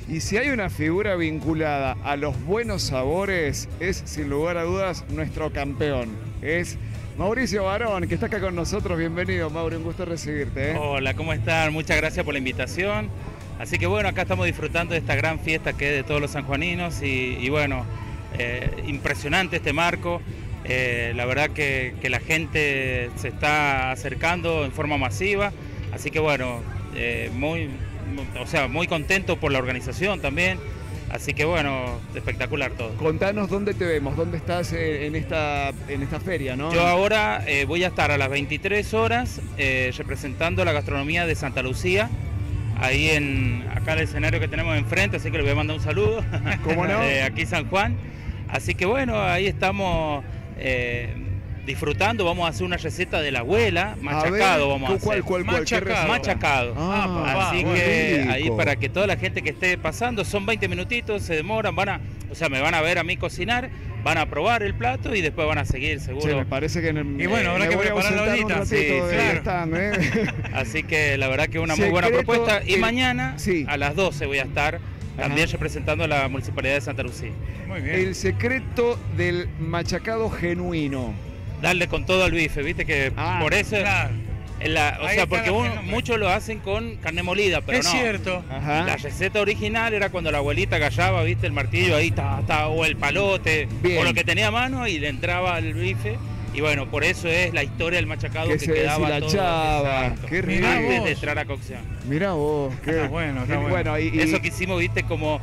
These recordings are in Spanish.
Y si hay una figura vinculada a los buenos sabores, es sin lugar a dudas nuestro campeón. Es Mauricio Barón, que está acá con nosotros. Bienvenido, Mauri, un gusto recibirte. Hola, ¿cómo están? Muchas gracias por la invitación. Así que bueno, acá estamos disfrutando de esta gran fiesta que es de todos los sanjuaninos y bueno, impresionante este marco. La verdad que la gente se está acercando en forma masiva, así que bueno, muy contento por la organización también. Así que bueno, espectacular todo. Contanos dónde te vemos, dónde estás en esta feria, ¿no? Yo ahora voy a estar a las 23 horas representando la gastronomía de Santa Lucía, ahí acá el escenario que tenemos enfrente, así que le voy a mandar un saludo. ¿Cómo no? Aquí San Juan. Así que bueno, ahí estamos disfrutando. Vamos a hacer una receta de la abuela, machacado vamos a hacer. ¿Cuál? Machacado. Así que ahí para que toda la gente que esté pasando, son 20 minutitos, se demoran, me van a ver a mí cocinar, van a probar el plato y después van a seguir seguro. Sí, me parece que y bueno, habrá que preparar la ollita. Sí, claro. Así que la verdad que es una muy buena propuesta. Y mañana a las 12 voy a estar también representando a la Municipalidad de Santa Lucía. Muy bien. El secreto del machacado genuino. Darle con todo al bife, viste que por eso... Claro. Porque muchos lo hacen con carne molida, pero es no. Es cierto. Ajá. La receta original era cuando la abuelita gallaba, viste, el martillo ahí, o el palote, o lo que tenía a mano y le entraba al bife. Y bueno, por eso es la historia del machacado que quedaba deshilachaba. todo. Qué rico. Antes de entrar a cocción. Mirá vos, qué bueno. Eso que hicimos, viste, como,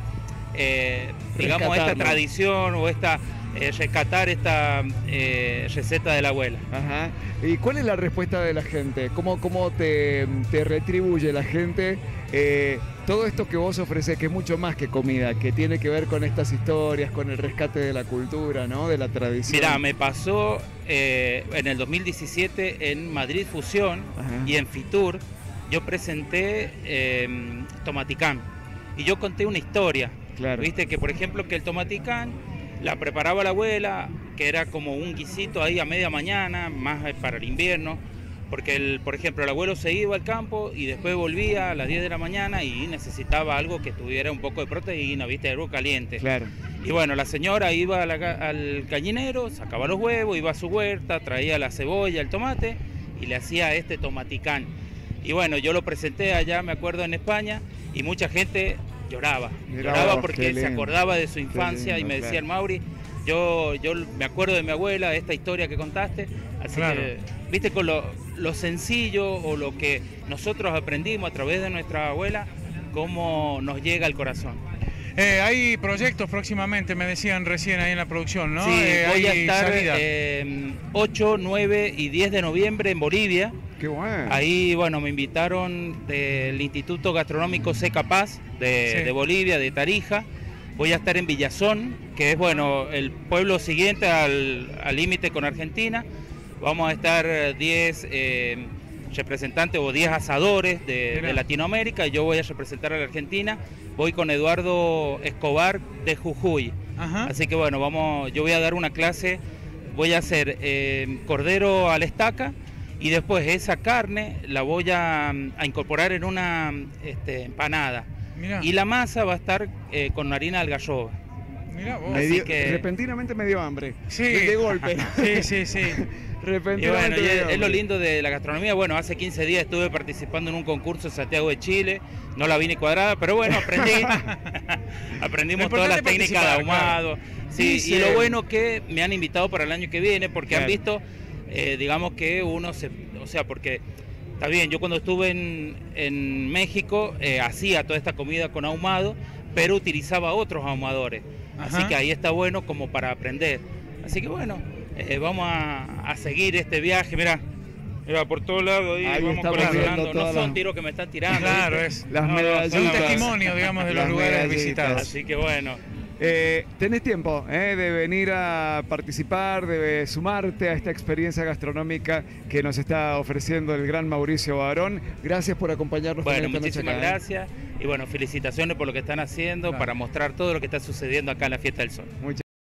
digamos, esta tradición o rescatar esta receta de la abuela. Ajá. ¿Y cuál es la respuesta de la gente? ¿Cómo te retribuye la gente todo esto que vos ofreces, que es mucho más que comida, que tiene que ver con estas historias, con el rescate de la cultura, ¿no? De la tradición? Mirá, me pasó en el 2017 en Madrid Fusión. Ajá. Y en Fitur yo presenté tomaticán y yo conté una historia. Claro. Viste que, por ejemplo, que el tomaticán la preparaba la abuela, que era como un guisito ahí a media mañana, más para el invierno, porque, por ejemplo, el abuelo se iba al campo y después volvía a las 10 de la mañana y necesitaba algo que tuviera un poco de proteína, viste, algo caliente. Claro. Y bueno, la señora iba al gallinero, sacaba los huevos, iba a su huerta, traía la cebolla, el tomate y le hacía este tomaticán. Y bueno, yo lo presenté allá, me acuerdo, en España, y mucha gente lloraba porque se acordaba de su infancia y me decían, Mauri, yo me acuerdo de mi abuela, de esta historia que contaste, así que, viste, con lo sencillo o lo que nosotros aprendimos a través de nuestra abuela, cómo nos llega al corazón. Hay proyectos próximamente, me decían recién ahí en la producción, ¿no? Sí, voy a estar 8, 9 y 10 de noviembre en Bolivia. Qué bueno. Ahí, bueno, me invitaron del Instituto Gastronómico C. Capaz de Bolivia, de Tarija. Voy a estar en Villazón, que es, bueno, el pueblo siguiente al límite con Argentina. Vamos a estar 10 representantes o 10 asadores de Latinoamérica, y yo voy a representar a la Argentina. Voy con Eduardo Escobar de Jujuy. Ajá. Así que bueno, yo voy a dar una clase, voy a hacer cordero a la estaca, y después esa carne la voy a incorporar en una empanada. Mirá. Y la masa va a estar con harina de algarroba. Mirá vos. Repentinamente me dio hambre. Sí. De golpe. Sí. Y bueno, es lo lindo de la gastronomía. Bueno, hace 15 días estuve participando en un concurso en Santiago de Chile. No la vi ni cuadrada, pero bueno, aprendimos todas las técnicas de ahumado. Claro. Sí, y lo bueno que me han invitado para el año que viene, porque han visto, digamos que porque está bien, yo cuando estuve en México hacía toda esta comida con ahumado, pero utilizaba otros ahumadores. Ajá. Así que ahí está bueno como para aprender. Así que bueno, vamos a seguir este viaje, mirá, por todos lados ahí vamos coleccionando. No son tiros que me están tirando. Claro, son un testimonio, digamos, de los lugares visitados. Así que bueno. Tenés tiempo de venir a participar, de sumarte a esta experiencia gastronómica que nos está ofreciendo el gran Mauricio Barón. Gracias por acompañarnos. Bueno, muchísimas gracias y bueno, felicitaciones por lo que están haciendo para mostrar todo lo que está sucediendo acá en la Fiesta del Sol.